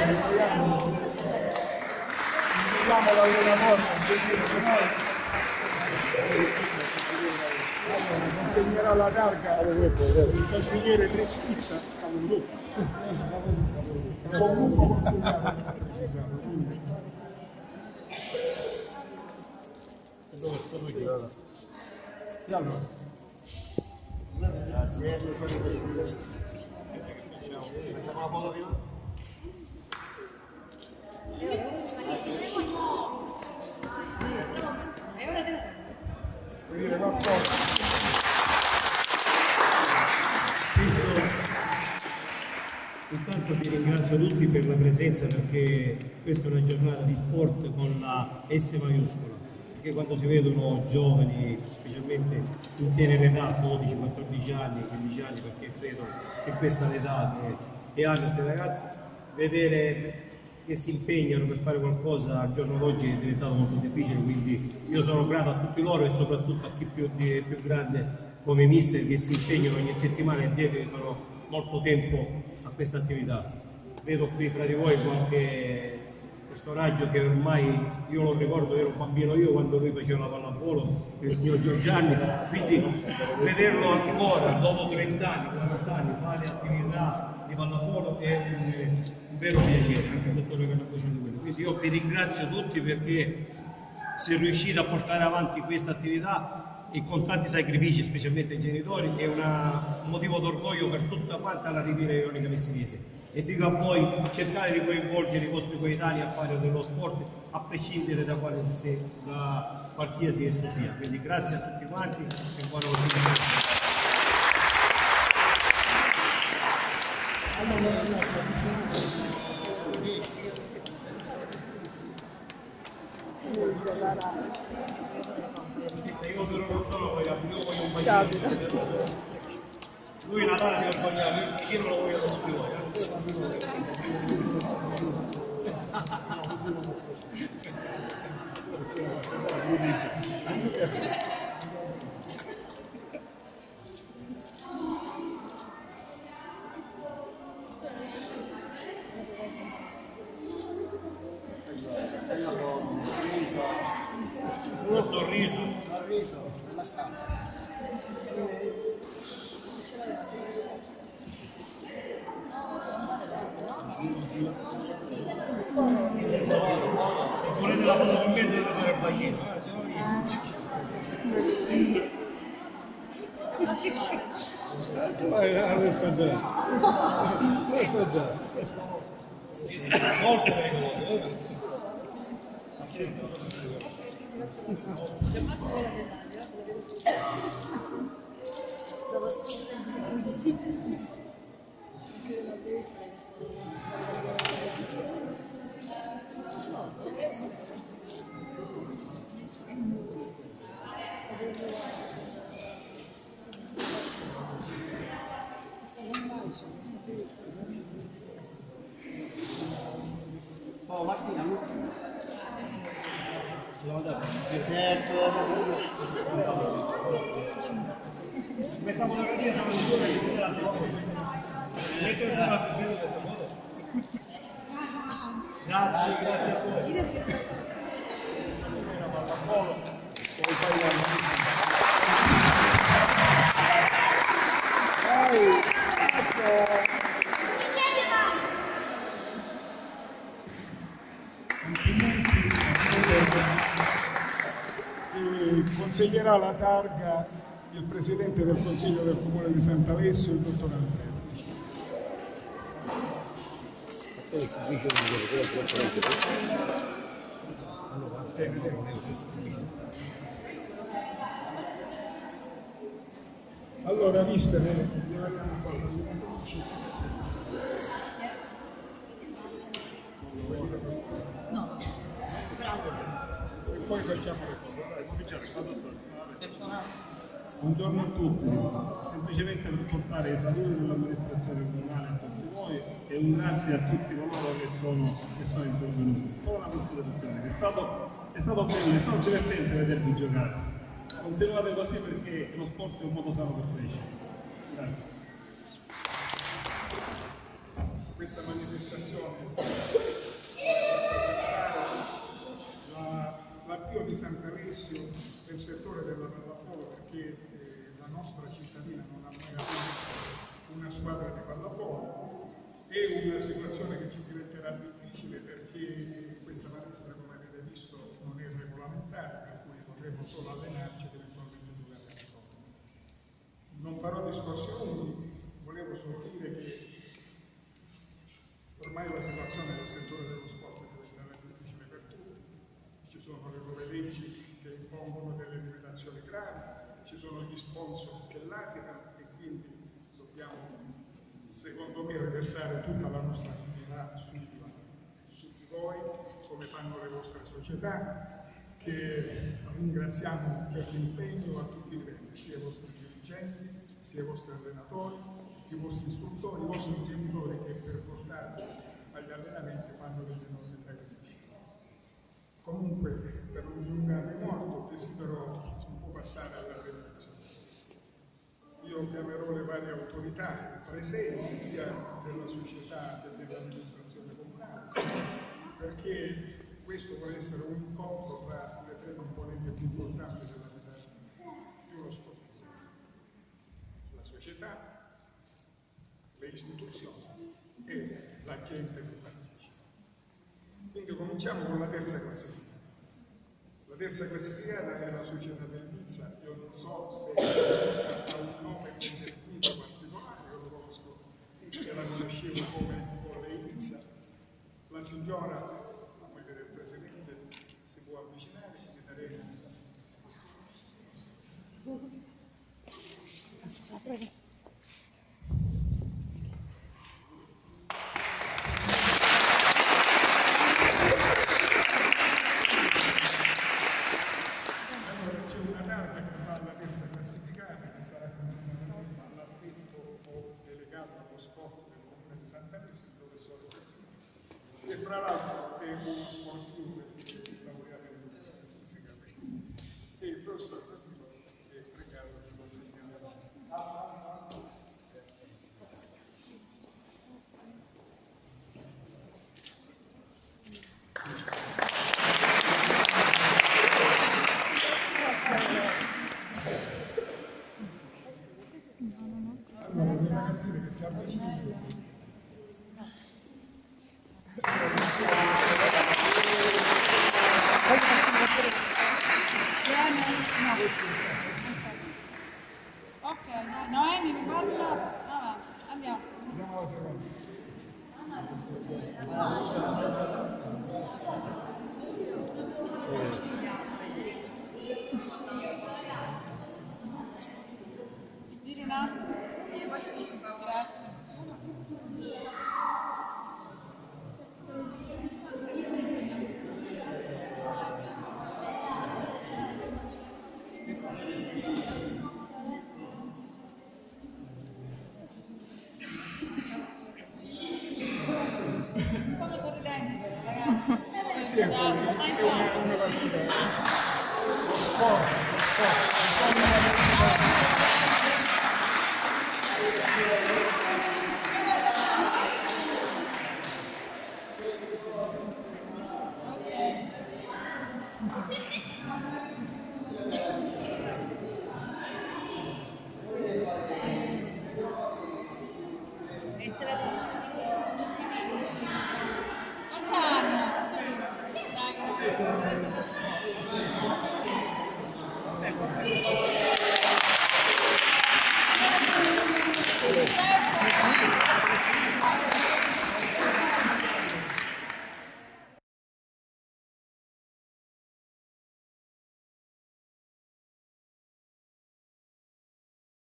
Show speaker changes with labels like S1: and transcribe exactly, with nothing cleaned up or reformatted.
S1: l'allenatore consegnerà la targa il consigliere Treschitta, un buon gruppo consegnato. Grazie. Facciamo la foto prima?
S2: Intanto vi ringrazio tutti per la presenza, perché questa è una giornata di sport con la S maiuscola, perché quando si vedono giovani, specialmente in tenera età, dodici, quattordici anni, quindici anni, perché credo che questa è l'età che, che hanno questi ragazzi, vedere che si impegnano per fare qualcosa al giorno d'oggi è diventato molto difficile, quindi io sono grato a tutti loro e soprattutto a chi più, di, più grande come mister, che si impegnano ogni settimana e dedicano molto tempo a questa attività. Vedo qui fra di voi qualche personaggio che ormai io lo ricordo, ero bambino io quando lui faceva la pallavolo, il signor Giorgianni, quindi vederlo ancora dopo trenta anni, quaranta anni fare attività di pallavolo è un, un vero piacere, anche il dottore Carnacocio di quello. Quindi io vi ringrazio tutti perché se riuscite a portare avanti questa attività e con tanti sacrifici, specialmente ai genitori, è una, un motivo d'orgoglio per tutta quanta la Riviera Ionica Messinese. E dico a voi, cercate di coinvolgere i vostri coetanei a fare dello sport, a prescindere da, quale, se, da qualsiasi esso sia. Quindi grazie a tutti quanti e buona continuazione. Io però non sono poi io voglio un bacino. Lui Natale si vergognava, il vicino lo voglio tutti voi. Un sorriso, sorriso, la stampa. Se volete la foto con me dovete fare il bacino, eh, se no niente.
S1: Questo già. Questo già.
S2: Molto pericoloso. Oh, Martina, ci siamo dati questa fotografia siamo sicuri che sia la foto. Mettersi a prendere questa foto. Grazie, grazie a tutti. Una pallavolo, poi fai la
S1: consegnerà la targa il presidente del Consiglio del Comune di Sant'Alessio, il dottor Andrea. Allora, mister,
S3: no.
S1: E poi facciamo le foto. Buongiorno a tutti, semplicemente per portare i saluti dell'amministrazione comunale a tutti voi e un grazie a tutti coloro che sono, che sono intervenuti. Solo una considerazione, è stato, è stato bello, è stato divertente vedervi giocare. Continuate così perché lo sport è un modo sano per crescere. Grazie.
S3: questa manifestazione rappresentare l'avvio di Sant'Alessio nel settore della pallavolo, perché eh, la nostra cittadina non ha mai avuto una squadra di pallavolo. È una situazione che ci diventerà difficile perché questa palestra, come avete visto, non è regolamentare, per cui potremo solo allenarci ed eventualmente giocare a scuola. Non farò discorsi lunghi, volevo solo dire che ormai la situazione del settore dello sport diventerà difficile per tutti. Ci sono le nuove leggi che impongono delle limitazioni gravi, ci sono gli sponsor che laticano e quindi dobbiamo, secondo me, riversare tutta la nostra attività su di, su di voi, come fanno le vostre società, che ringraziamo per l'impegno a tutti i livelli, sia i vostri dirigenti, sia i vostri allenatori, i vostri istruttori, i vostri genitori che per portarvi agli allenamenti fanno degli enormi sacrifici. Comunque, per non dilungarmi molto, desidero un po' passare alla relazione. Io chiamerò le varie autorità presenti, sia della società che dell'amministrazione comunale, perché questo vuole essere un incontro tra le tre componenti più importanti della vita di uno sportivo: la società, le istituzioni e la gente che partecipa. Quindi cominciamo con la terza classifica. La terza classificata è la società del Nizza. Io non so se Nizza ha un nome indefinito particolare, io lo conosco e la conoscevo come Volley Nizza. La signora, la moglie del presidente, si può avvicinare e daremo.
S4: Scusate.
S3: E fra l'altro è uno sportivo perché lavoriamo in educazione fisica e il professor Capito è pregato di consegnare allora le ragazzine che si avvicinano.
S4: Ok, dai, Noemi mi guarda, avanti, andiamo.
S3: Andiamo alla seconda.
S4: Giri un attimo. Grazie. Come sorridente, ragazzi.
S3: Sì, è una, una partita. Lo sport, lo sport.